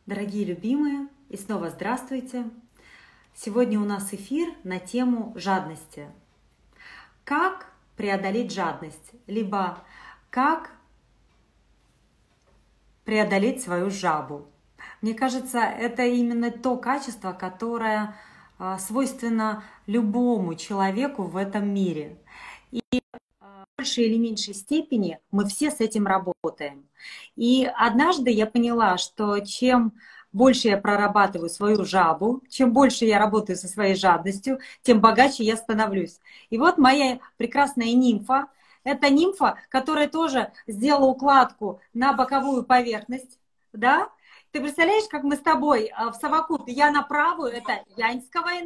Дорогие любимые, и снова здравствуйте! Сегодня у нас эфир на тему жадности. Как преодолеть жадность, либо как преодолеть свою жабу. Мне кажется, это именно то качество, которое свойственно любому человеку в этом мире. И в большей или меньшей степени мы все с этим работаем. И однажды я поняла, что чем больше я прорабатываю свою жабу, чем больше я работаю со своей жадностью, тем богаче я становлюсь. И вот моя прекрасная нимфа, это нимфа, которая тоже сделала укладку на боковую поверхность, да? Ты представляешь, как мы с тобой в совокупе, я на правую, это яньская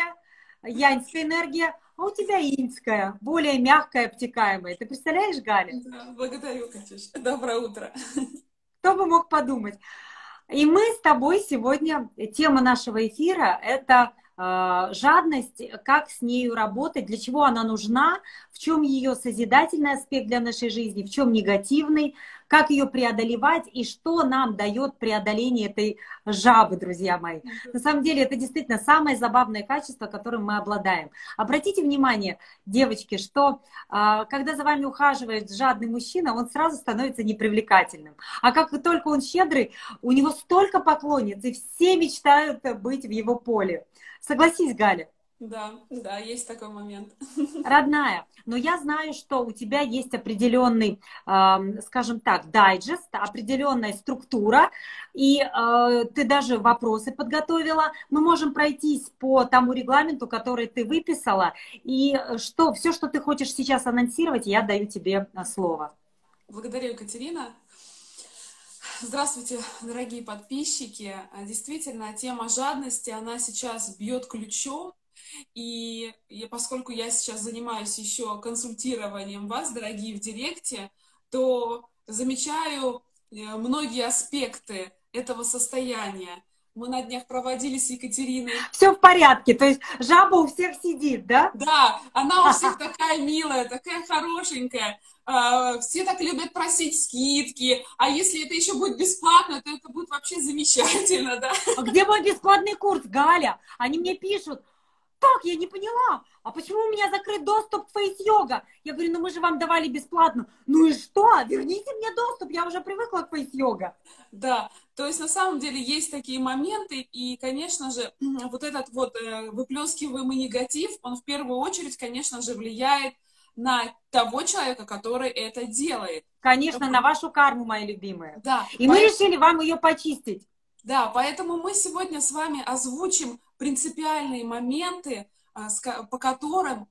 энергия, а у тебя иньская, более мягкая, обтекаемая. Ты представляешь, Галя? Да, благодарю, Катюш. Доброе утро. Кто бы мог подумать? И мы с тобой сегодня, тема нашего эфира – это жадность, как с нею работать, для чего она нужна, в чем ее созидательный аспект для нашей жизни, в чем негативный, как ее преодолевать и что нам дает преодоление этой жабы, друзья мои. На самом деле это действительно самое забавное качество, которым мы обладаем. Обратите внимание, девочки, что когда за вами ухаживает жадный мужчина, он сразу становится непривлекательным. А как только он щедрый, у него столько поклонниц, и все мечтают быть в его поле. Согласись, Галя? Да, есть такой момент. Родная, но я знаю, что у тебя есть определенный, скажем так, дайджест, определенная структура, и ты даже вопросы подготовила. Мы можем пройтись по тому регламенту, который ты выписала, и все, что ты хочешь сейчас анонсировать, я даю тебе слово. Благодарю, Екатерина. Здравствуйте, дорогие подписчики. Действительно, тема жадности, она сейчас бьет ключом. И поскольку я сейчас занимаюсь еще консультированием вас, дорогие, в директе, то замечаю многие аспекты этого состояния. Мы на днях проводили с Екатериной. Все в порядке, то есть жаба у всех сидит, да? Да, она у всех такая милая, такая хорошенькая. Все так любят просить скидки, а если это еще будет бесплатно, то это будет вообще замечательно, да? А где мой бесплатный курс, Галя? Они мне пишут: так, я не поняла, а почему у меня закрыт доступ к Face-Yoga? Я говорю, ну мы же вам давали бесплатно. Ну и что? Верните мне доступ, я уже привыкла к Face-Yoga. Да, то есть на самом деле есть такие моменты, и, конечно же, вот этот вот выплескиваемый негатив, он в первую очередь, конечно же, влияет на того человека, который это делает. Конечно, на вашу карму, мои любимые. Да, И мы решили вам ее почистить. Да, поэтому мы сегодня с вами озвучим принципиальные моменты, по которым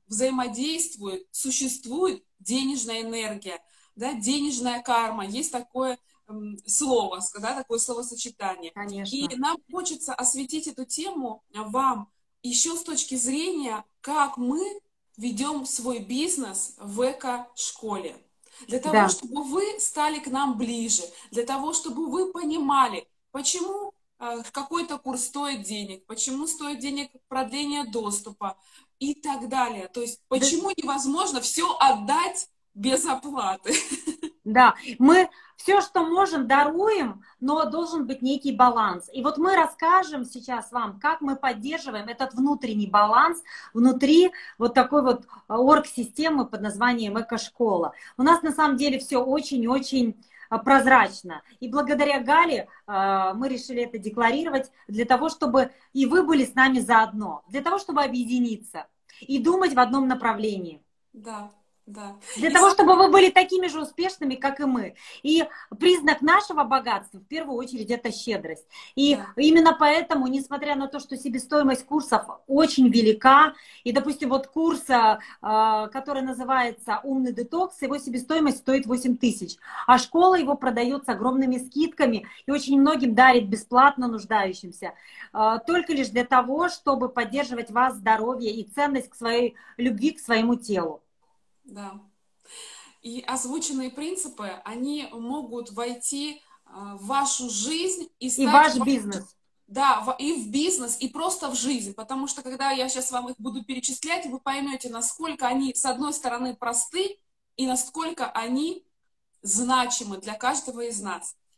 существует денежная энергия, да, денежная карма. Есть такое слово, да, такое словосочетание. Конечно. И нам хочется осветить эту тему вам еще с точки зрения, как мы ведем свой бизнес в эко-школе. Для того, чтобы вы стали к нам ближе, для того, чтобы вы понимали, почему какой-то курс стоит денег, почему стоит денег продление доступа и так далее. То есть почему невозможно все отдать без оплаты. Да, мы все, что можем, даруем, но должен быть некий баланс. И вот мы расскажем сейчас вам, как мы поддерживаем этот внутренний баланс внутри вот такой вот оргсистемы под названием «Эко-школа». У нас на самом деле все очень-очень прозрачно. И благодаря Гале мы решили это декларировать для того, чтобы и вы были с нами заодно, для того, чтобы объединиться и думать в одном направлении. Да. Да. Для того, чтобы вы были такими же успешными, как и мы. И признак нашего богатства, в первую очередь, это щедрость. И именно поэтому, несмотря на то, что себестоимость курсов очень велика, и, допустим, вот курс, который называется «Умный детокс», его себестоимость стоит 8 тысяч, а школа его продает с огромными скидками и очень многим дарит бесплатно нуждающимся, только лишь для того, чтобы поддерживать вас здоровье и ценность к своей любви к своему телу. Да. И озвученные принципы, они могут войти в вашу жизнь и стать... И ваш бизнес. Да, и в бизнес, и просто в жизнь. Потому что, когда я сейчас вам их буду перечислять, вы поймете, насколько они, с одной стороны, просты, и насколько они значимы для каждого из нас.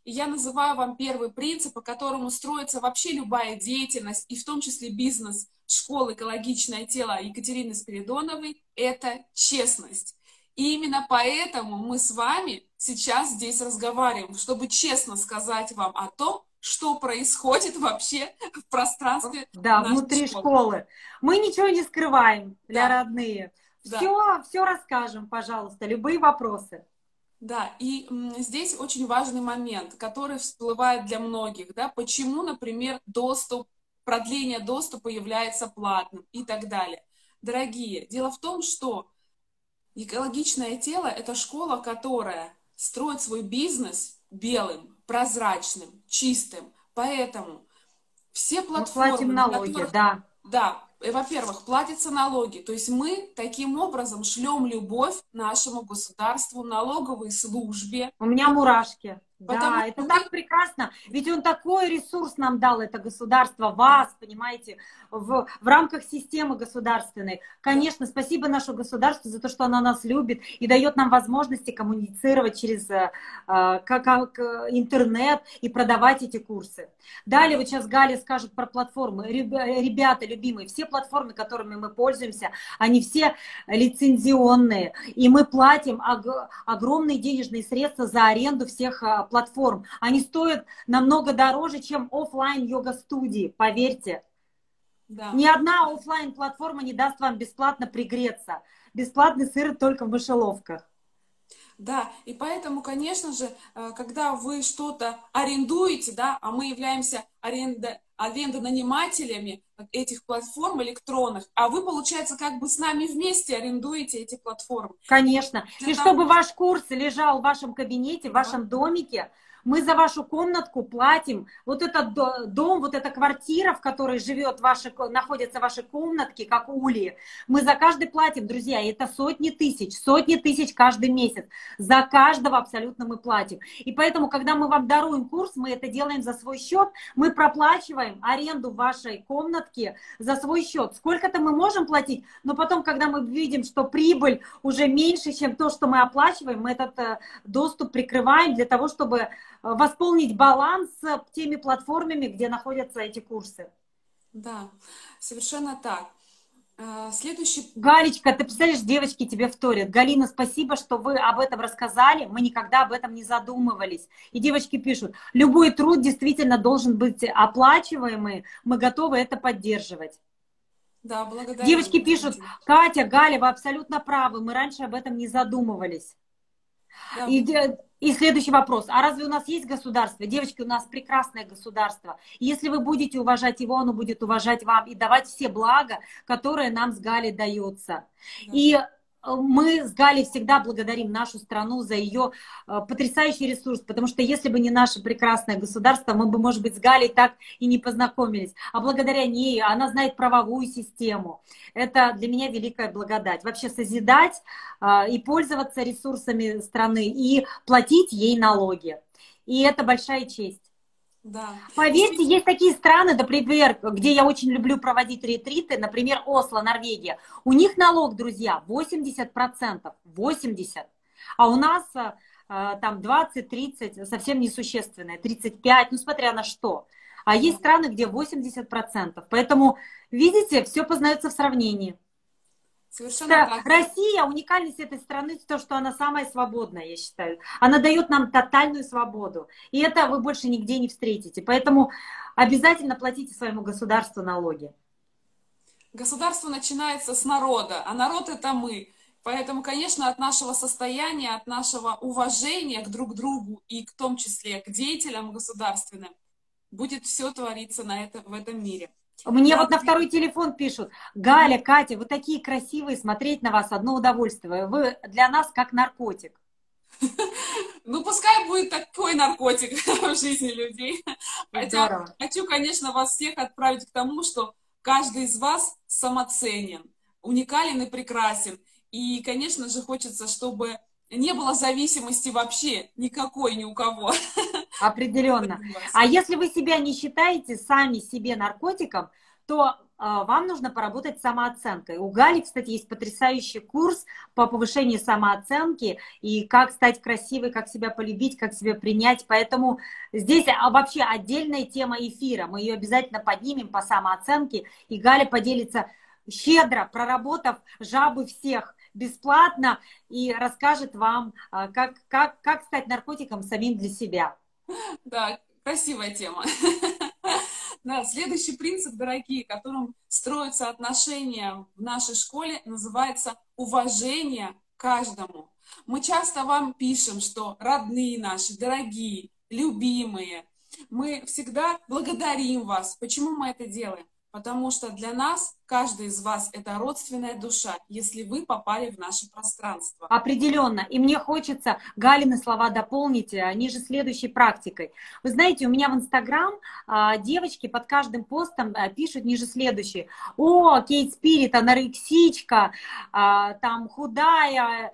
И я называю вам первый принцип, по которому строится вообще любая деятельность, и в том числе бизнес школы «Экологичное тело» Екатерины Спиридоновой, это честность. И именно поэтому мы с вами сейчас здесь разговариваем, чтобы честно сказать вам о том, что происходит вообще в пространстве внутри школы. Мы ничего не скрываем для родные. Все расскажем, пожалуйста, любые вопросы. Да, и здесь очень важный момент, который всплывает для многих, да, почему, например, продление доступа является платным и так далее. Дорогие, дело в том, что «Экологичное тело» — это школа, которая строит свой бизнес белым, прозрачным, чистым. Поэтому все платформы... Мы платим налоги, да. Да, во-первых, платятся налоги. То есть мы таким образом шлем любовь нашему государству, налоговой службе. У меня мурашки. Да, это так прекрасно. Ведь он такой ресурс нам дал, это государство, вас, понимаете, в рамках системы государственной. Конечно, спасибо нашему государству за то, что оно нас любит и дает нам возможности коммуницировать через интернет и продавать эти курсы. Далее вот сейчас Галя скажет про платформы. Ребята, любимые, все платформы, которыми мы пользуемся, они все лицензионные. И мы платим огромные денежные средства за аренду всех платформ. Они стоят намного дороже, чем офлайн йога-студии, поверьте. Да. Ни одна офлайн платформа не даст вам бесплатно пригреться. Бесплатный сыр только в мышеловках. Да, и поэтому, конечно же, когда вы что-то арендуете, да, а мы являемся арендонанимателями этих платформ электронных, а вы, получается, как бы с нами вместе арендуете эти платформы. Конечно. И чтобы ваш курс лежал в вашем кабинете, в вашем домике, мы за вашу комнатку платим. Вот этот дом, вот эта квартира, в которой находятся ваши комнатки, как ульи, мы за каждый платим, друзья, и это сотни тысяч каждый месяц. За каждого абсолютно мы платим. И поэтому, когда мы вам даруем курс, мы это делаем за свой счет, мы проплачиваем аренду вашей комнатки за свой счет. Сколько-то мы можем платить, но потом, когда мы видим, что прибыль уже меньше, чем то, что мы оплачиваем, мы этот доступ прикрываем для того, чтобы восполнить баланс с теми платформами, где находятся эти курсы. Да, совершенно так. Следующий... Галечка, ты представляешь, девочки тебе вторят. Галина, спасибо, что вы об этом рассказали. Мы никогда об этом не задумывались. И девочки пишут, любой труд действительно должен быть оплачиваемый. Мы готовы это поддерживать. Да, благодарю. Девочки пишут, Катя, Галя, вы абсолютно правы. Мы раньше об этом не задумывались. Да. И следующий вопрос. А разве у нас есть государство? Девочки, у нас прекрасное государство. И если вы будете уважать его, оно будет уважать вам и давать все блага, которые нам с Галей даются. Да. И мы с Галей всегда благодарим нашу страну за ее потрясающий ресурс, потому что если бы не наше прекрасное государство, мы бы, может быть, с Галей так и не познакомились. А благодаря ней она знает правовую систему. Это для меня великая благодать. Вообще созидать и пользоваться ресурсами страны, и платить ей налоги. И это большая честь. Да. Поверьте, есть такие страны, например, где я очень люблю проводить ретриты, например, Осло, Норвегия. У них налог, друзья, 80%, 80%. А у нас там 20-30, совсем несущественное, 35%, ну смотря на что. А есть страны, где 80%. Поэтому, видите, все познается в сравнении. Совершенно Россия, уникальность этой страны в том, что она самая свободная, я считаю. Она дает нам тотальную свободу. И это вы больше нигде не встретите. Поэтому обязательно платите своему государству налоги. Государство начинается с народа, а народ это мы. Поэтому, конечно, от нашего состояния, от нашего уважения к друг другу и в том числе к деятелям государственным будет все твориться в этом мире. Мне вот на второй телефон пишут: Галя, Катя, вы такие красивые, смотреть на вас одно удовольствие. Вы для нас как наркотик. Ну, пускай будет такой наркотик в жизни людей. Хотя хочу, конечно, вас всех отправить к тому, что каждый из вас самоценен, уникален и прекрасен. И, конечно же, хочется, чтобы не было зависимости вообще никакой ни у кого. Определенно. А если вы себя не считаете сами себе наркотиком, то вам нужно поработать с самооценкой. У Гали, кстати, есть потрясающий курс по повышению самооценки и как стать красивой, как себя полюбить, как себя принять. Поэтому здесь вообще отдельная тема эфира. Мы ее обязательно поднимем по самооценке. И Галя поделится щедро, проработав жабы всех бесплатно, и расскажет вам, как стать наркотиком самим для себя. Да, красивая тема. Да, следующий принцип, дорогие, которым строятся отношения в нашей школе, называется уважение каждому. Мы часто вам пишем, что родные наши, дорогие, любимые, мы всегда благодарим вас. Почему мы это делаем? Потому что для нас, каждый из вас, это родственная душа, если вы попали в наше пространство. Определенно. И мне хочется Галины слова дополнить ниже следующей практикой. Вы знаете, у меня в Инстаграм девочки под каждым постом пишут ниже следующее. О, Кейт Спирит, анорексичка, там худая,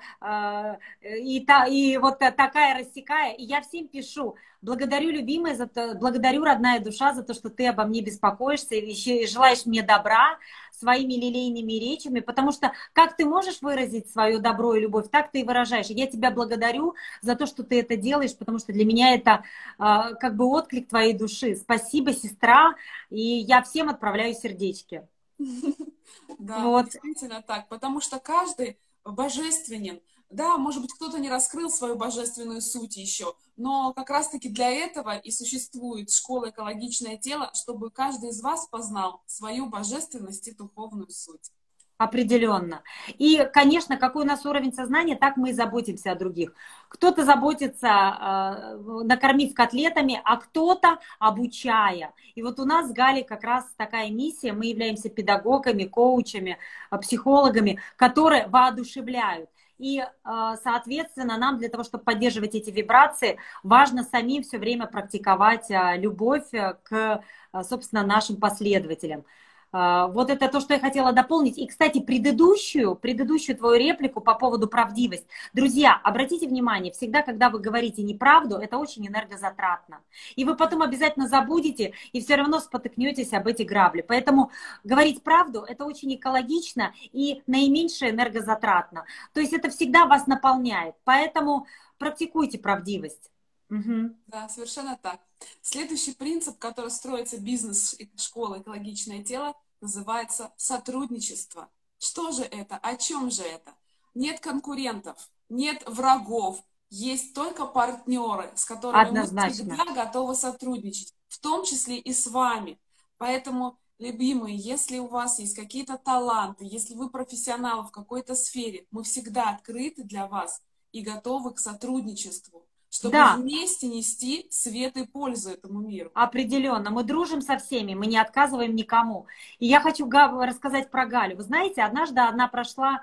и вот такая рассекая. И я всем пишу. Благодарю, любимая, благодарю, родная душа, за то, что ты обо мне беспокоишься и желаешь мне добра своими лилейными речами, потому что как ты можешь выразить свое добро и любовь, так ты и выражаешь. И я тебя благодарю за то, что ты это делаешь, потому что для меня это как бы отклик твоей души. Спасибо, сестра, и я всем отправляю сердечки. Да, действительно так, потому что каждый божественен. Да, может быть, кто-то не раскрыл свою божественную суть еще, но как раз-таки для этого и существует школа «Экологичное тело», чтобы каждый из вас познал свою божественность и духовную суть. Определенно. И, конечно, какой у нас уровень сознания, так мы и заботимся о других. Кто-то заботится, накормив котлетами, а кто-то обучая. И вот у нас с Галей как раз такая миссия. Мы являемся педагогами, коучами, психологами, которые воодушевляют. И, соответственно, нам для того, чтобы поддерживать эти вибрации, важно самим все время практиковать любовь к, собственно, нашим последователям. Вот это то, что я хотела дополнить. И, кстати, предыдущую твою реплику по поводу правдивости. Друзья, обратите внимание, всегда, когда вы говорите неправду, это очень энергозатратно. И вы потом обязательно забудете и все равно спотыкнетесь об эти грабли. Поэтому говорить правду – это очень экологично и наименьше энергозатратно. То есть это всегда вас наполняет. Поэтому практикуйте правдивость. Угу. Да, совершенно так. Следующий принцип, который строится бизнес школы «Экологичное тело», называется сотрудничество. Что же это? О чем же это? Нет конкурентов, нет врагов, есть только партнеры, с которыми мы всегда готовы сотрудничать, в том числе и с вами. Поэтому, любимые, если у вас есть какие-то таланты, если вы профессионалы в какой-то сфере, мы всегда открыты для вас и готовы к сотрудничеству, чтобы вместе нести свет и пользу этому миру. Определенно. Мы дружим со всеми, мы не отказываем никому. И я хочу рассказать про Галю. Вы знаете, однажды она прошла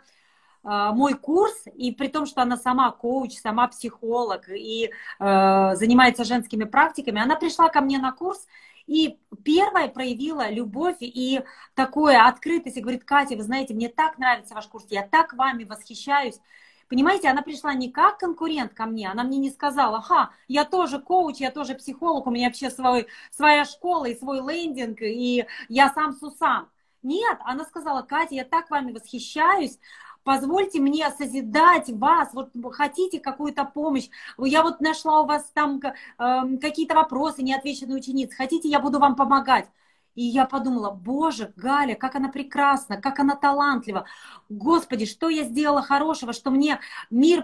мой курс, и при том, что она сама коуч, сама психолог и занимается женскими практиками, она пришла ко мне на курс и первая проявила любовь и такую открытость, и говорит: Катя, вы знаете, мне так нравится ваш курс, я так вами восхищаюсь. Понимаете, она пришла не как конкурент ко мне, она мне не сказала: ага, я тоже коуч, я тоже психолог, у меня вообще своя школа и свой лендинг, и я сам сусам. Нет, она сказала: Катя, я так вами восхищаюсь, позвольте мне созидать вас, вот хотите какую-то помощь, я вот нашла у вас там какие-то вопросы, неотвеченные ученицы, хотите, я буду вам помогать. И я подумала: боже, Галя, как она прекрасна, как она талантлива. Господи, что я сделала хорошего, что мне мир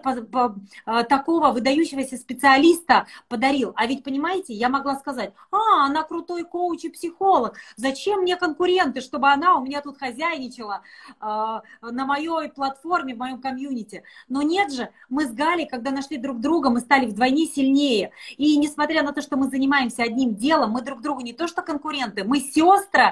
такого выдающегося специалиста подарил. А ведь, понимаете, я могла сказать: она крутой коуч и психолог. Зачем мне конкуренты, чтобы она у меня тут хозяйничала на моей платформе, в моем комьюнити. Но нет же, мы с Галей, когда нашли друг друга, мы стали вдвойне сильнее. И несмотря на то, что мы занимаемся одним делом, мы друг другу не то что конкуренты, мы сестры,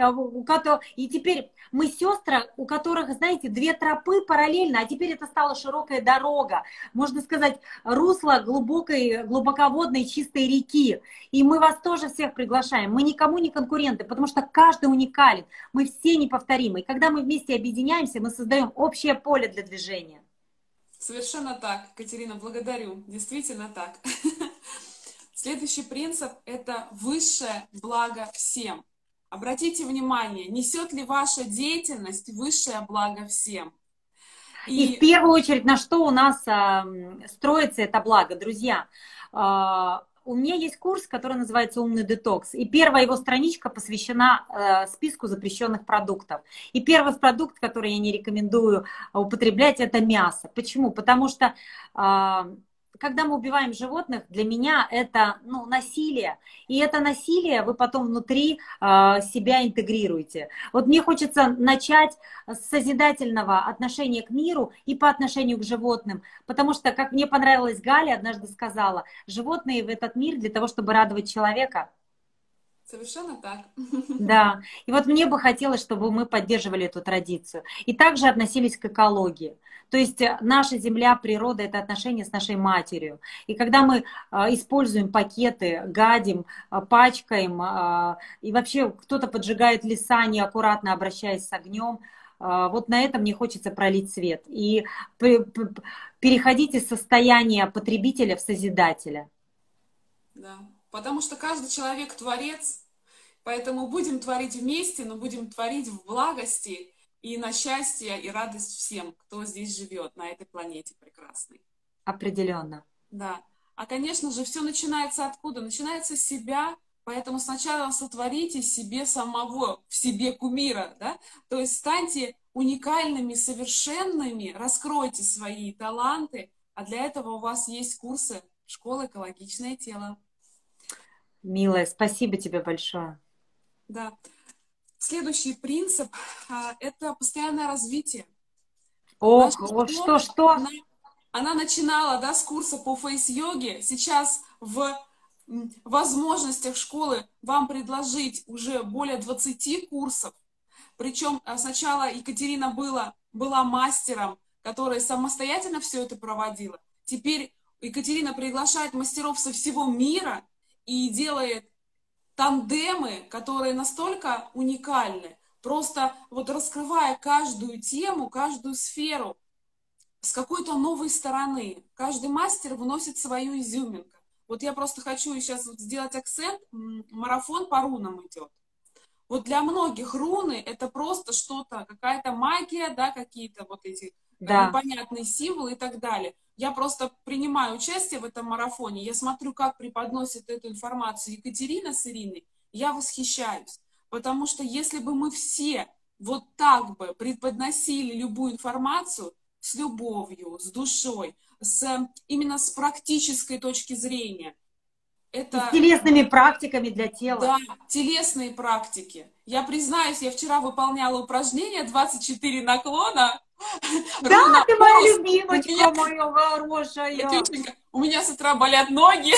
и теперь мы сестры, у которых, знаете, две тропы параллельно, а теперь это стала широкая дорога, можно сказать, русло глубоководной чистой реки. И мы вас тоже всех приглашаем. Мы никому не конкуренты, потому что каждый уникален, мы все неповторимы. И когда мы вместе объединяемся, мы создаем общее поле для движения. Совершенно так, Катерина, благодарю. Действительно так. Следующий принцип – это высшее благо всем. обратите внимание, несет ли ваша деятельность высшее благо всем. И в первую очередь, на что у нас строится это благо, друзья. У меня есть курс, который называется «Умный детокс», и первая его страничка посвящена списку запрещенных продуктов. И первый продукт, который я не рекомендую употреблять, это мясо. Почему? Потому что когда мы убиваем животных, для меня это насилие. И это насилие вы потом внутри себя интегрируете. Вот мне хочется начать с созидательного отношения к миру и по отношению к животным. Потому что, как мне понравилось, Галя однажды сказала, животные в этот мир для того, чтобы радовать человека. Совершенно так. Да. И вот мне бы хотелось, чтобы мы поддерживали эту традицию. И также относились к экологии. То есть наша земля, природа — это отношение с нашей матерью. И когда мы используем пакеты, гадим, пачкаем, и вообще кто-то поджигает леса, неаккуратно обращаясь с огнем, вот на это мне хочется пролить свет. И переходить из состояния потребителя в созидателя. Да. Потому что каждый человек творец, поэтому будем творить вместе, но будем творить в благости и на счастье и радость всем, кто здесь живет, на этой планете прекрасной. Определенно. Да. А, конечно же, все начинается откуда? Начинается с себя, поэтому сначала сотворите себе самого, в себе кумира, да? То есть станьте уникальными, совершенными, раскройте свои таланты, а для этого у вас есть курсы школы «Экологичное тело». Милая, спасибо тебе большое. Да. Следующий принцип – это постоянное развитие. О, что? Она начинала, да, с курса по фейс-йоге. Сейчас в возможностях школы вам предложить уже более 20 курсов. Причем сначала Екатерина была мастером, которая самостоятельно все это проводила. Теперь Екатерина приглашает мастеров со всего мира и делает тандемы, которые настолько уникальны, просто вот раскрывая каждую тему, каждую сферу с какой-то новой стороны. Каждый мастер вносит свою изюминку. Вот я просто хочу сейчас сделать акцент, марафон по рунам идет. Вот для многих руны это просто что-то, какая-то магия, да, какие-то вот эти непонятные символы и так далее. Я просто принимаю участие в этом марафоне, я смотрю, как преподносит эту информацию Екатерина с Ириной, я восхищаюсь. Потому что если бы мы все вот так бы преподносили любую информацию с любовью, с душой, именно с практической точки зрения, это... С телесными практиками для тела. Да, телесные практики. Я признаюсь, я вчера выполняла упражнение 24 наклона. Да, ты моя любимочка, моя хорошая. У меня с утра болят ноги.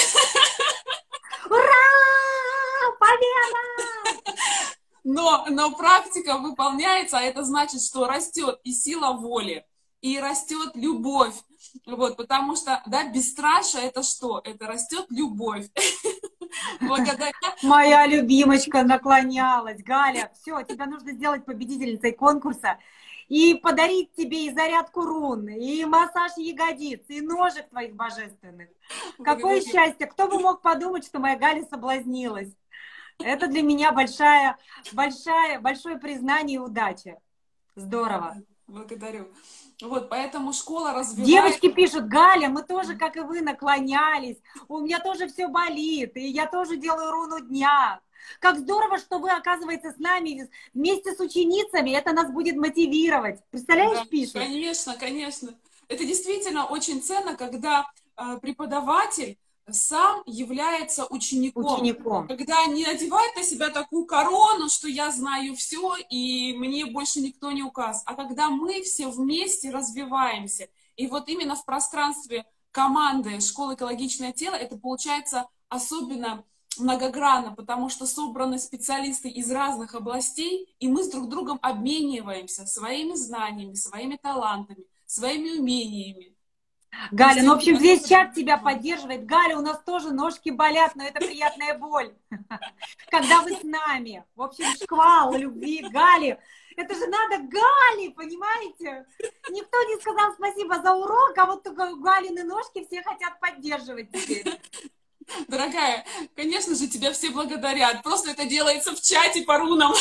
Ура! Победа! Но практика выполняется, а это значит, что растет и сила воли, и растет любовь. Вот, потому что, да, бесстрашие — это что? Это растет любовь. Благодаря... Моя любимочка наклонялась. Галя, все, тебя нужно сделать победительницей конкурса и подарить тебе и зарядку рун, и массаж ягодиц, и ножек твоих божественных. Какое счастье! Кто бы мог подумать, что моя Галя соблазнилась? Это для меня большое признание и удача. Здорово. Благодарю. Вот, поэтому школа развивает... Девочки пишут: Галя, мы тоже, как и вы, наклонялись. У меня тоже все болит, и я тоже делаю руну дня. Как здорово, что вы, оказывается, с нами вместе с ученицами. Это нас будет мотивировать. Представляешь, да, пишут? Конечно, конечно. Это действительно очень ценно, когда преподаватель сам является учеником. Когда не надевает на себя такую корону, что я знаю все, и мне больше никто не указ. А когда мы все вместе развиваемся. И вот именно в пространстве команды школы «Экологичное тело» это получается особенно многогранно, потому что собраны специалисты из разных областей, и мы с друг другом обмениваемся своими знаниями, своими талантами, своими умениями. Галя, ну, в общем, весь чат тебя поддерживает. Галя, у нас тоже ножки болят, но это приятная боль. Когда вы с нами. В общем, шквал любви Гали. Это же надо Гали, понимаете? Никто не сказал спасибо за урок, а вот только Галины ножки все хотят поддерживать теперь. Дорогая, конечно же, тебя все благодарят. Просто это делается в чате по рунам.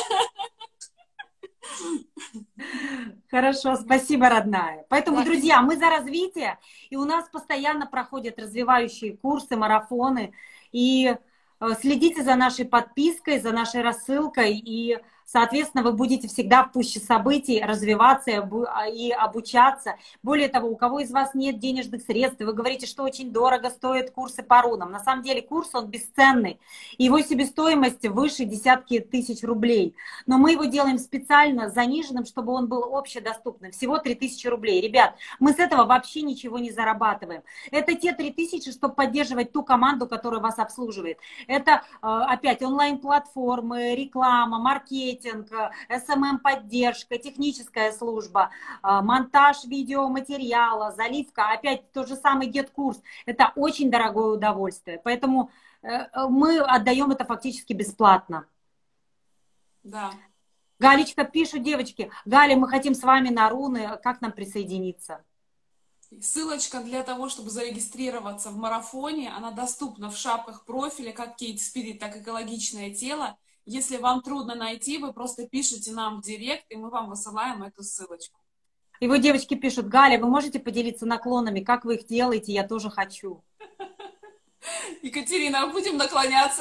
Хорошо, спасибо, родная. Поэтому, Да, друзья, мы за развитие, и у нас постоянно проходят развивающие курсы, марафоны, и следите за нашей подпиской, за нашей рассылкой, и, соответственно, вы будете всегда в пуще событий развиваться и обучаться. Более того, у кого из вас нет денежных средств, вы говорите, что очень дорого стоят курсы по рунам. На самом деле курс, он бесценный, его себестоимость выше десятки тысяч рублей. Но мы его делаем специально заниженным, чтобы он был общедоступным. Всего 3000 рублей. Ребят, мы с этого вообще ничего не зарабатываем. Это те 3000, чтобы поддерживать ту команду, которая вас обслуживает. Это опять онлайн-платформы, реклама, маркетинг, SMM-поддержка, техническая служба, монтаж видеоматериала, заливка, опять тот же самый GET-курс. Это очень дорогое удовольствие. Поэтому мы отдаем это фактически бесплатно. Да. Галечка пишут, девочки, Галя, мы хотим с вами на руны, как нам присоединиться? Ссылочка для того, чтобы зарегистрироваться в марафоне, она доступна в шапках профиля, как Кейт Спирит, так и экологичное тело. Если вам трудно найти, вы просто пишите нам в директ, и мы вам высылаем эту ссылочку. И вот девочки пишут, Галя, вы можете поделиться наклонами, как вы их делаете, я тоже хочу. Екатерина, будем наклоняться.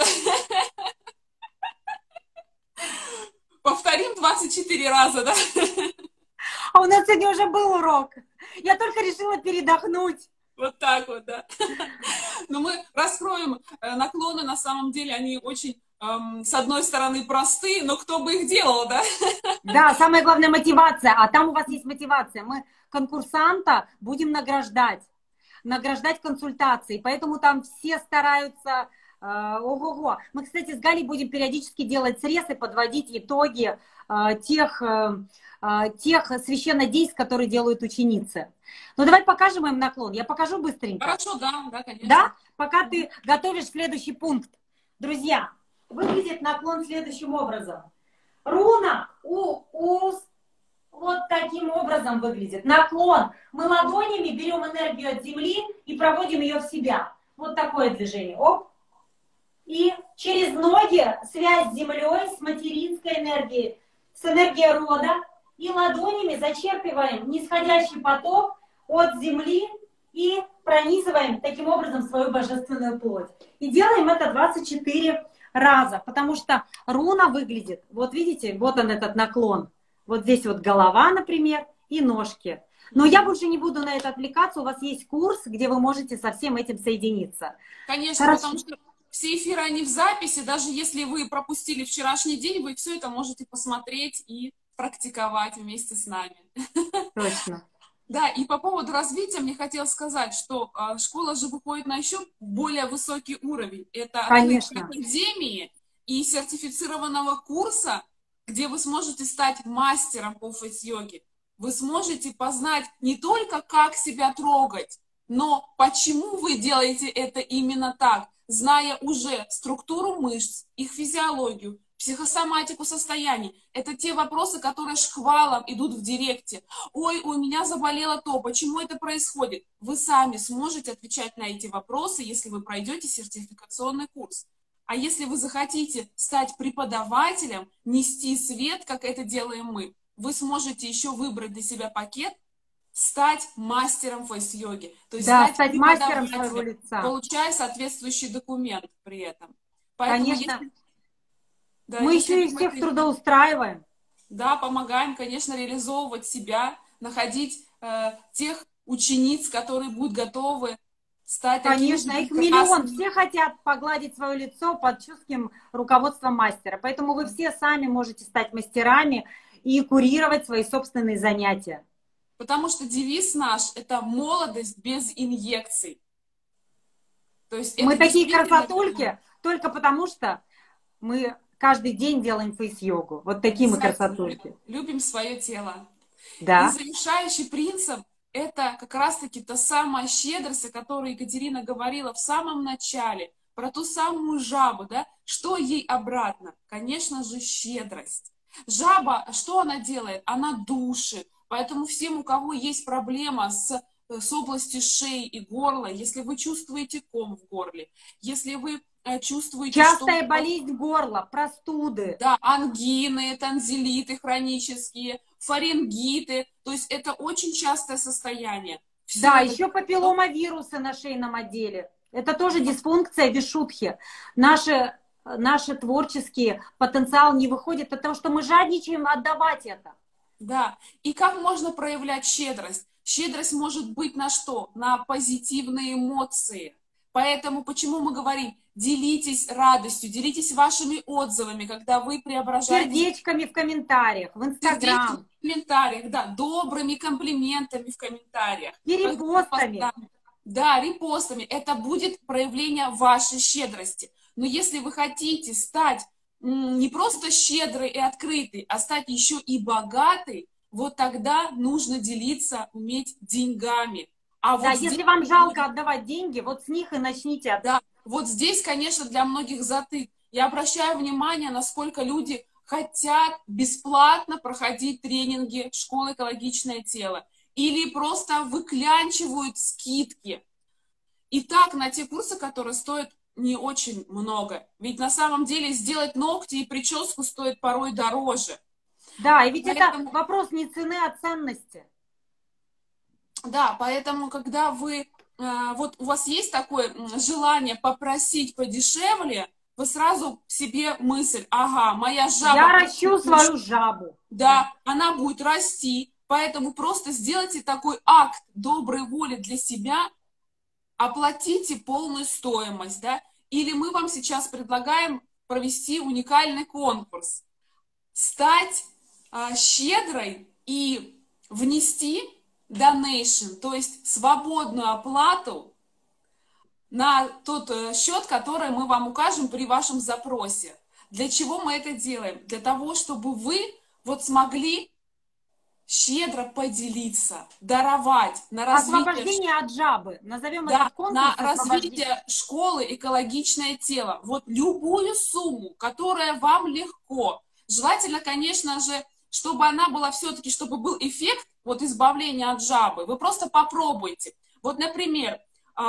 Повторим 24 раза, да? А у нас сегодня уже был урок. Я только решила передохнуть. Вот так вот, да. Но мы раскроем наклоны, на самом деле они очень, с одной стороны, простые, но кто бы их делал, да? Да, самое главное мотивация. А там у вас есть мотивация. Мы конкурсанта будем награждать консультацией. Поэтому там все стараются... Ого-го. Мы, кстати, с Галей будем периодически делать срез и подводить итоги тех священнодейств, которые делают ученицы. Ну, давай покажем им наклон. Я покажу быстренько. Хорошо, да, конечно. Да? Пока ты готовишь следующий пункт. Друзья, выглядит наклон следующим образом. Руна вот таким образом выглядит. Наклон. Мы ладонями берем энергию от земли и проводим ее в себя. Вот такое движение. Оп. И через ноги связь с землей, с материнской энергией, с энергией рода. И ладонями зачерпываем нисходящий поток от земли и пронизываем таким образом свою божественную плоть. И делаем это 24 раза, потому что руна выглядит, вот видите, вот он этот наклон. Вот здесь вот голова, например, и ножки. Но я больше не буду на это отвлекаться. У вас есть курс, где вы можете со всем этим соединиться. Конечно, хорошо. Потому что все эфиры, они в записи. Даже если вы пропустили вчерашний день, вы все это можете посмотреть и практиковать вместе с нами. Точно. Да, и по поводу развития мне хотелось сказать, что школа же выходит на еще более высокий уровень. Это открытие академии и сертифицированного курса, где вы сможете стать мастером по фейс-йоге. Вы сможете познать не только, как себя трогать, но почему вы делаете это именно так, зная уже структуру мышц, их физиологию, психосоматику состояний. Это те вопросы, которые шквалом идут в директе. Ой, у меня заболело то, почему это происходит? Вы сами сможете отвечать на эти вопросы, если вы пройдете сертификационный курс. А если вы захотите стать преподавателем, нести свет, как это делаем мы, вы сможете еще выбрать для себя пакет, стать мастером фейс-йоги. То есть да, стать мастером своего лица. Получая соответствующий документ при этом. Поэтому конечно. Мы еще и всех трудоустраиваем. Да, помогаем, конечно, реализовывать себя, находить тех учениц, которые будут готовы стать конечно, такими. Их миллион. Все хотят погладить свое лицо под чутким руководством мастера. Поэтому вы все сами можете стать мастерами и курировать свои собственные занятия. Потому что девиз наш – это молодость без инъекций. То есть мы такие красотульки только потому, что мы каждый день делаем фейс-йогу. Вот такие мы красотульки. Любим свое тело. Да. И завершающий принцип – это как раз-таки та самая щедрость, о которой Екатерина говорила в самом начале, про ту самую жабу, да? Что ей обратно? Конечно же, щедрость. Жаба, что она делает? Она душит. Поэтому всем, у кого есть проблема с с области шеи и горла, если вы чувствуете ком в горле, если вы чувствуете, частая что... болезнь горла, простуды. Да, ангины, танзелиты хронические, фарингиты, то есть это очень частое состояние. Все Да, это... еще папилломавирусы на шейном отделе. Это тоже дисфункция вишутхи. Наши творческие потенциал не выходит от того, что мы жадничаем отдавать это. Да, и как можно проявлять щедрость? Щедрость может быть на что? На позитивные эмоции. Поэтому почему мы говорим, делитесь радостью, делитесь вашими отзывами, когда вы преображаете... Сердечками в комментариях, в Инстаграм. В комментариях, да, добрыми комплиментами в комментариях. Репостами. Да, репостами. Это будет проявление вашей щедрости. Но если вы хотите стать не просто щедрой и открытой, а стать еще и богатой, вот тогда нужно делиться, уметь деньгами. А да, вот если вам жалко отдавать деньги, вот с них и начните. Да, вот здесь, конечно, для многих затык. Я обращаю внимание, насколько люди хотят бесплатно проходить тренинги школы «Экологичное тело» или просто выклянчивают скидки. И так на те курсы, которые стоят не очень много. Ведь на самом деле сделать ногти и прическу стоит порой дороже. Да, и ведь поэтому... это вопрос не цены, а ценности. Да, поэтому, когда вы, вот у вас есть такое желание попросить подешевле, вы сразу себе мысль, ага, моя жаба... Я ращу свою жабу. Да, она будет расти, поэтому просто сделайте такой акт доброй воли для себя, оплатите полную стоимость, да, или мы вам сейчас предлагаем провести уникальный конкурс, стать щедрой и внести donation, то есть свободную оплату на тот счет, который мы вам укажем при вашем запросе. Для чего мы это делаем? Для того, чтобы вы вот смогли щедро поделиться, даровать на развитие... Освобождение от жабы. Назовем да, этот конкурс. На развитие школы «Экологичное тело». Вот любую сумму, которая вам легко. Желательно, конечно же, чтобы она была все-таки, чтобы был эффект вот избавления от жабы. Вы просто попробуйте. Вот, например,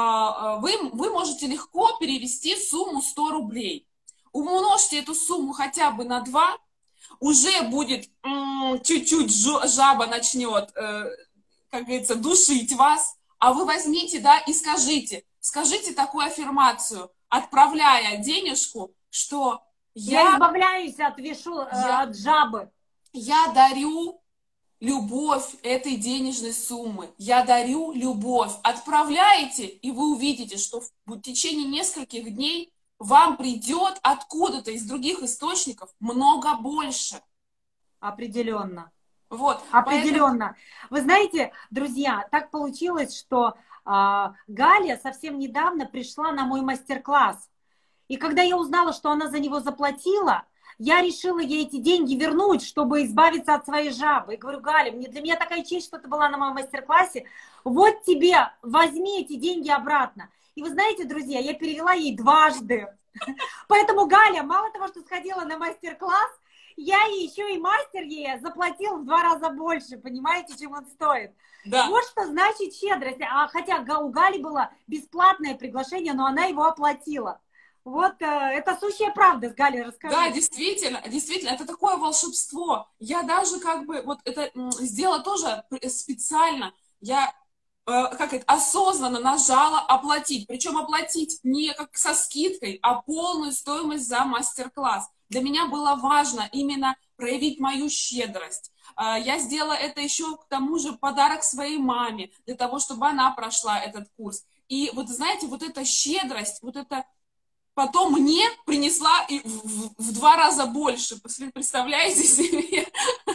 вы можете легко перевести сумму 100 рублей. Умножьте эту сумму хотя бы на 2, уже будет чуть-чуть жаба начнет, как говорится, душить вас. А вы возьмите, да, и скажите такую аффирмацию, отправляя денежку, что я избавляюсь от жабы. Я дарю любовь этой денежной суммы. Я дарю любовь. Отправляете, и вы увидите, что в течение нескольких дней вам придет откуда-то из других источников много больше. Определенно. Вот. Определенно. Поэтому... Вы знаете, друзья, так получилось, что Галя совсем недавно пришла на мой мастер-класс. И когда я узнала, что она за него заплатила, я решила ей эти деньги вернуть, чтобы избавиться от своей жабы. И говорю, Галя, для меня такая честь, что ты была на моем мастер-классе. Вот тебе, возьми эти деньги обратно. И вы знаете, друзья, я перевела ей дважды. Поэтому Галя, мало того, что сходила на мастер-класс, я еще и мастер ей заплатил в 2 раза больше, понимаете, чем он стоит. Да. Вот что значит щедрость. Хотя у Гали было бесплатное приглашение, но она его оплатила. Вот это сущая правда, с Галей расскажи. Да, действительно, это такое волшебство. Я даже как бы вот это сделала тоже специально. Я осознанно нажала оплатить. Причем оплатить не как со скидкой, а полную стоимость за мастер-класс. Для меня было важно именно проявить мою щедрость. Я сделала это еще к тому же подарок своей маме, для того, чтобы она прошла этот курс. И вот знаете, вот эта щедрость, вот это потом мне принесла и в 2 раза больше. Представляете себе?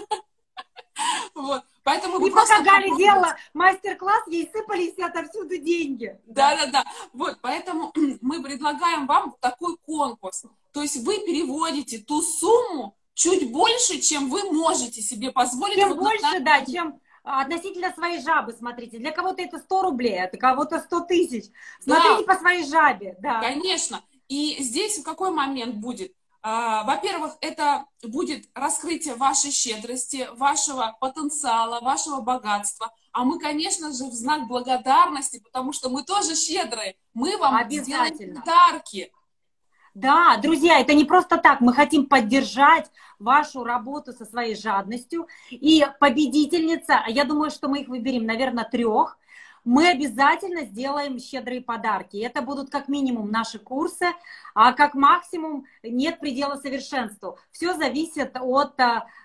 Вот. Поэтому и пока Галя делала мастер-класс, ей сыпались отовсюду деньги. Да. Вот, поэтому мы предлагаем вам такой конкурс. То есть вы переводите ту сумму чуть больше, чем вы можете себе позволить. Чем больше, да, чем относительно своей жабы, смотрите. Для кого-то это 100 рублей, а для кого-то 100 тысяч. Смотрите по своей жабе. Да. Конечно. И здесь какой момент будет? Во-первых, это будет раскрытие вашей щедрости, вашего потенциала, вашего богатства. А мы, конечно же, в знак благодарности, потому что мы тоже щедрые, мы вам сделаем подарки. Да, друзья, это не просто так. Мы хотим поддержать вашу работу со своей жадностью. И победительница, я думаю, что мы их выберем, наверное, 3. Мы обязательно сделаем щедрые подарки. Это будут как минимум наши курсы, а как максимум нет предела совершенству. Все зависит от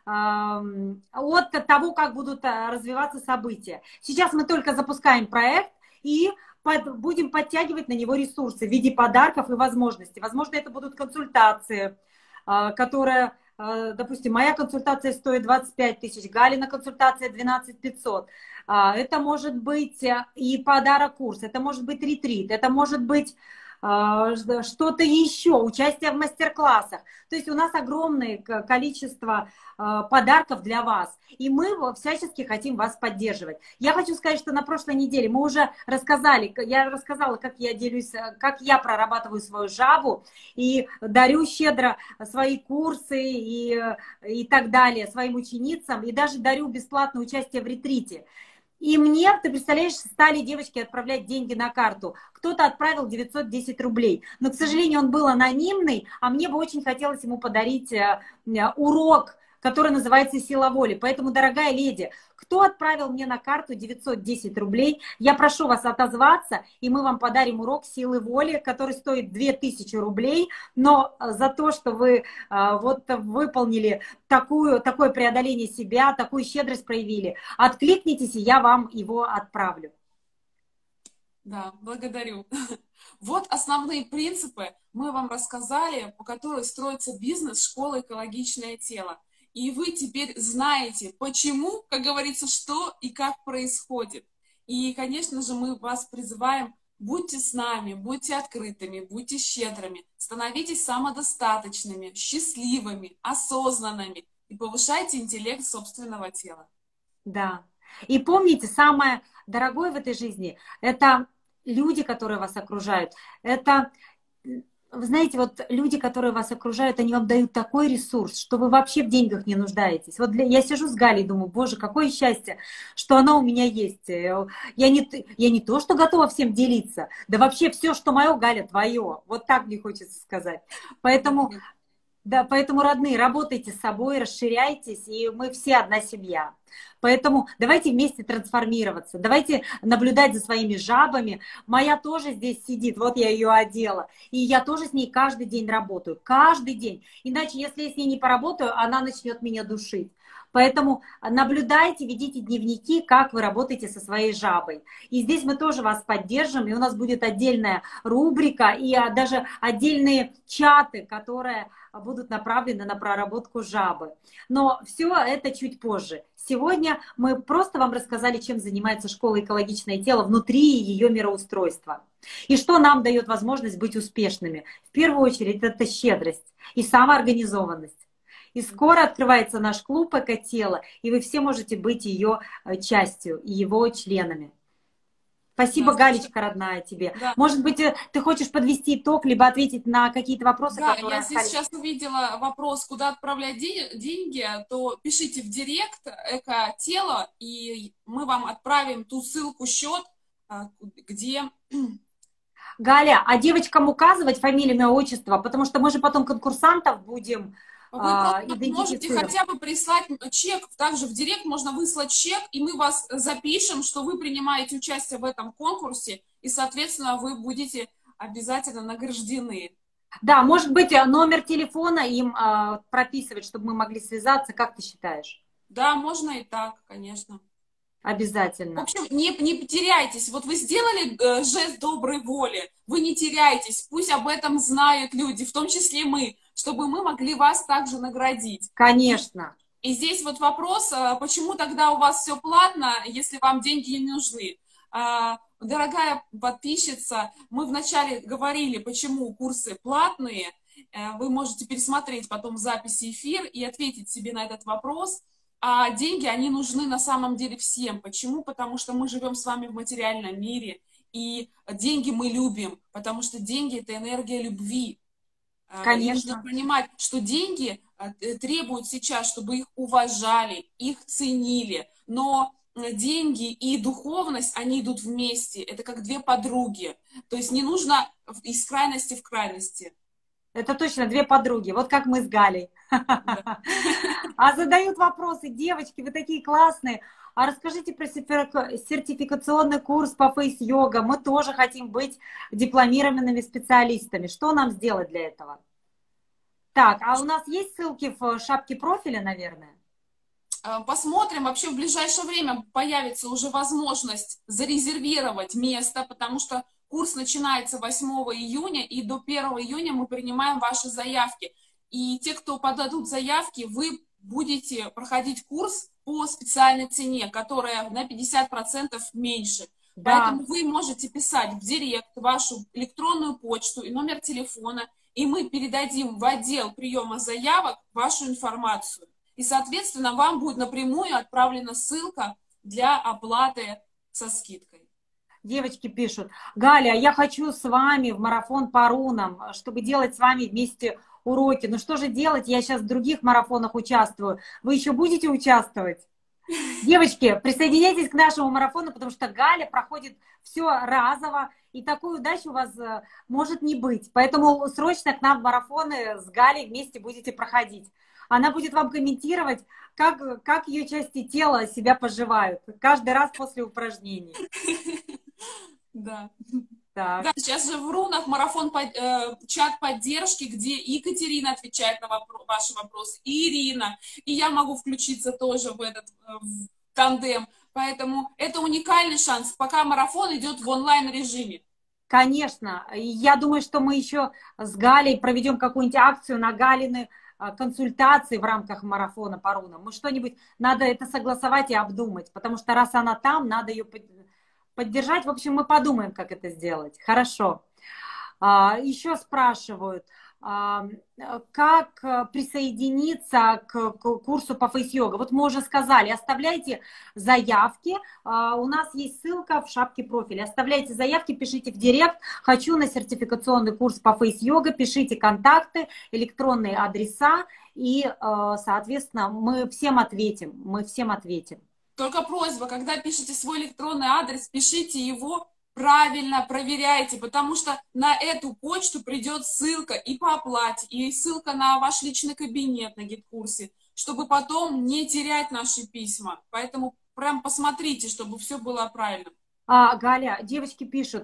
того, как будут развиваться события. Сейчас мы только запускаем проект и будем подтягивать на него ресурсы в виде подарков и возможностей. Возможно, это будут консультации, которые, допустим, моя консультация стоит 25 тысяч, Галина консультация 12 500. Это может быть и подарок курс, это может быть ретрит, это может быть что-то еще, участие в мастер-классах. То есть у нас огромное количество подарков для вас, и мы всячески хотим вас поддерживать. Я хочу сказать, что на прошлой неделе мы уже рассказали, я рассказала, как я делюсь, как я прорабатываю свою жабу и дарю щедро свои курсы и так далее своим ученицам, и даже дарю бесплатное участие в ретрите. И мне, ты представляешь, стали девочки отправлять деньги на карту. Кто-то отправил 910 рублей. Но, к сожалению, он был анонимный, а мне бы очень хотелось ему подарить урок, который называется «Сила воли». Поэтому, дорогая леди, кто отправил мне на карту 910 рублей, я прошу вас отозваться, и мы вам подарим урок силы воли, который стоит 2000 рублей, но за то, что вы вот выполнили такое преодоление себя, такую щедрость проявили, откликнитесь, и я вам его отправлю. Да, благодарю. Вот основные принципы мы вам рассказали, по которым строится бизнес школы «Экологичное тело». И вы теперь знаете, почему, как говорится, что и как происходит. И, конечно же, мы вас призываем, будьте с нами, будьте открытыми, будьте щедрыми, становитесь самодостаточными, счастливыми, осознанными и повышайте интеллект собственного тела. Да. И помните, самое дорогое в этой жизни – это люди, которые вас окружают. Это... Вы знаете, вот люди, которые вас окружают, они вам дают такой ресурс, что вы вообще в деньгах не нуждаетесь. Вот я сижу с Галей и думаю, боже, какое счастье, что она у меня есть. Я не то, что готова всем делиться, да вообще все, что мое, Галя, твое. Вот так мне хочется сказать. Поэтому, да, поэтому, родные, работайте с собой, расширяйтесь, и мы все одна семья. Поэтому давайте вместе трансформироваться, давайте наблюдать за своими жабами. Моя тоже здесь сидит, вот я ее одела, и я тоже с ней каждый день работаю, каждый день. Иначе, если я с ней не поработаю, она начнет меня душить. Поэтому наблюдайте, ведите дневники, как вы работаете со своей жабой. И здесь мы тоже вас поддержим, и у нас будет отдельная рубрика и даже отдельные чаты, которые будут направлены на проработку жабы. Но все это чуть позже. Сегодня мы просто вам рассказали, чем занимается школа «Экологичное тело» внутри ее мироустройства. И что нам дает возможность быть успешными. В первую очередь это щедрость и самоорганизованность. И скоро открывается наш клуб «Эко-тело», и вы все можете быть ее частью и его членами. Спасибо, да, Галечка, родная, тебе. Да. Может быть, ты хочешь подвести итог, либо ответить на какие-то вопросы, да, которые... Да, я сейчас увидела вопрос, куда отправлять деньги, то пишите в директ «Эко-тело», и мы вам отправим ту ссылку, счет, где... Галя, а девочкам указывать фамилию, имя, отчество, потому что мы же потом конкурсантов будем... Вы можете хотя бы прислать чек, также в директ можно выслать чек, и мы вас запишем, что вы принимаете участие в этом конкурсе, и, соответственно, вы будете обязательно награждены. Да, может быть, номер телефона им прописывать, чтобы мы могли связаться, как ты считаешь? Да, можно и так, конечно. Обязательно. В общем, не потеряйтесь. Вот вы сделали жест доброй воли, вы не теряйтесь, пусть об этом знают люди, в том числе мы, чтобы мы могли вас также наградить. Конечно. И здесь вот вопрос, почему тогда у вас все платно, если вам деньги не нужны? Дорогая подписчица, мы вначале говорили, почему курсы платные. Вы можете пересмотреть потом записи эфир и ответить себе на этот вопрос. А деньги, они нужны на самом деле всем. Почему? Потому что мы живем с вами в материальном мире, и деньги мы любим, потому что деньги – это энергия любви. И нужно Конечно. понимать, что деньги требуют сейчас, чтобы их уважали, их ценили. Но деньги и духовность, они идут вместе. Это как две подруги. То есть не нужно из крайности в крайности. Это точно две подруги, вот как мы с Галей. Да. А задают вопросы: девочки, вы такие классные. А расскажите про сертификационный курс по фейс-йога. Мы тоже хотим быть дипломированными специалистами. Что нам сделать для этого? Так, а у нас есть ссылки в шапке профиля, наверное? Посмотрим, вообще в ближайшее время появится уже возможность зарезервировать место, потому что курс начинается 8 июня, и до 1 июня мы принимаем ваши заявки. И те, кто подадут заявки, вы будете проходить курс по специальной цене, которая на 50% меньше. Да. Поэтому вы можете писать в директ вашу электронную почту и номер телефона, и мы передадим в отдел приема заявок вашу информацию. И, соответственно, вам будет напрямую отправлена ссылка для оплаты со скидкой. Девочки пишут: Галя, я хочу с вами в марафон по рунам, чтобы делать с вами вместе уроки. Ну что же делать? Я сейчас в других марафонах участвую. Вы еще будете участвовать? Девочки, присоединяйтесь к нашему марафону, потому что Галя проходит все разово, и такой удачи у вас может не быть. Поэтому срочно к нам в марафоны с Галей вместе будете проходить. Она будет вам комментировать, как ее части тела себя поживают каждый раз после упражнений. Да. Так. Да, сейчас же в рунах марафон чат поддержки, где Екатерина отвечает на ваши вопросы, и Ирина, и я могу включиться тоже в этот в тандем. Поэтому это уникальный шанс, пока марафон идет в онлайн-режиме. Конечно. Я думаю, что мы еще с Галей проведем какую-нибудь акцию на Галины консультации в рамках марафона по рунам. Мы что-нибудь, надо это согласовать и обдумать, потому что раз она там, надо ее поддержать. В общем, мы подумаем, как это сделать. Хорошо. Еще спрашивают, как присоединиться к курсу по фейс-йога. Вот мы уже сказали, оставляйте заявки. У нас есть ссылка в шапке профиля. Оставляйте заявки, пишите в директ: хочу на сертификационный курс по фейс-йога, пишите контакты, электронные адреса, и, соответственно, мы всем ответим. Мы всем ответим. Только просьба, когда пишете свой электронный адрес, пишите его правильно, проверяйте, потому что на эту почту придет ссылка и по оплате, и ссылка на ваш личный кабинет на гид-курсе, чтобы потом не терять наши письма. Поэтому прям посмотрите, чтобы все было правильно. Галя, девочки пишут: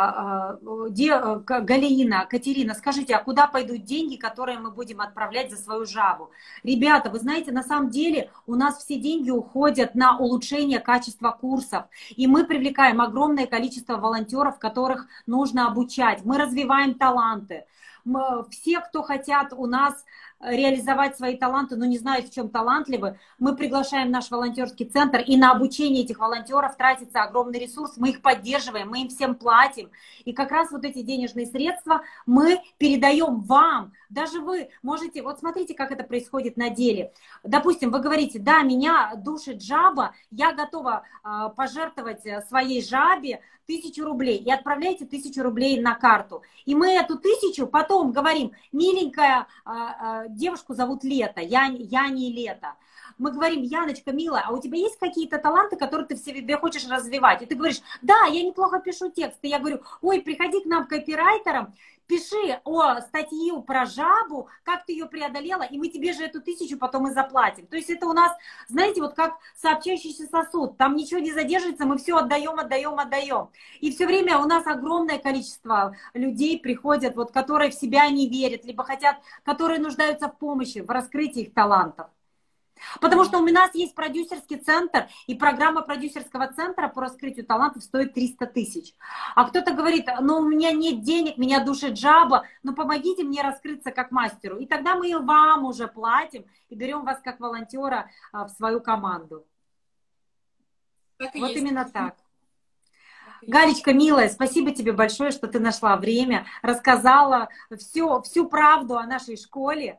Галина, Катерина, скажите, а куда пойдут деньги, которые мы будем отправлять за свою жабу? Ребята, вы знаете, на самом деле у нас все деньги уходят на улучшение качества курсов, и мы привлекаем огромное количество волонтеров, которых нужно обучать. Мы развиваем таланты. Все, кто хотят у нас реализовать свои таланты, но не знают, в чем талантливы, мы приглашаем в наш волонтерский центр, и на обучение этих волонтеров тратится огромный ресурс, мы их поддерживаем, мы им всем платим. И как раз вот эти денежные средства мы передаем вам. Даже вы можете, вот смотрите, как это происходит на деле. Допустим, вы говорите: да, меня душит жаба, я готова пожертвовать своей жабе 1000 рублей, и отправляйте 1000 рублей на карту. И мы эту 1000 потом говорим: миленькая, девушку зовут Лето, я не Лето. Мы говорим: Яночка, милая, а у тебя есть какие-то таланты, которые ты в себе хочешь развивать? И ты говоришь: да, я неплохо пишу тексты. Я говорю: ой, приходи к нам копирайтером, пиши статью про жабу, как ты ее преодолела, и мы тебе же эту 1000 потом и заплатим. То есть это у нас, знаете, вот как сообщающийся сосуд, там ничего не задерживается, мы все отдаем, отдаем, отдаем. И все время у нас огромное количество людей приходят, вот, которые в себя не верят, либо хотят, которые нуждаются в помощи, в раскрытии их талантов. Потому что у нас есть продюсерский центр, и программа продюсерского центра по раскрытию талантов стоит 300 тысяч. А кто-то говорит: ну у меня нет денег, меня душит жаба, ну помогите мне раскрыться как мастеру. И тогда мы вам уже платим и берем вас как волонтера в свою команду. Вот есть. Именно так. Галечка, милая, спасибо тебе большое, что ты нашла время, рассказала всю правду о нашей школе.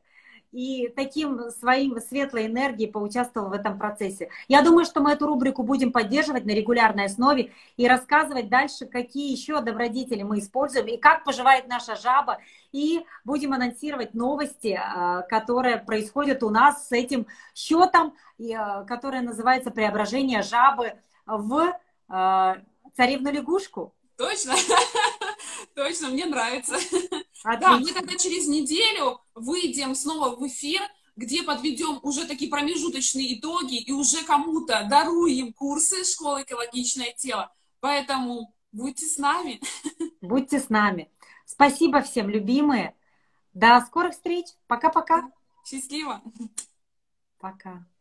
и таким своим светлой энергией поучаствовал в этом процессе. Я думаю, что мы эту рубрику будем поддерживать на регулярной основе и рассказывать дальше, какие еще добродетели мы используем и как поживает наша жаба. И будем анонсировать новости, которые происходят у нас с этим счетом, который называется «Преображение жабы в царевну-лягушку». Точно, точно, мне нравится. Отлично. Да, мы тогда через неделю выйдем снова в эфир, где подведем уже такие промежуточные итоги и уже кому-то даруем курсы школы «Экологичное тело». Поэтому будьте с нами. Будьте с нами. Спасибо всем, любимые. До скорых встреч. Пока-пока. Счастливо. Пока.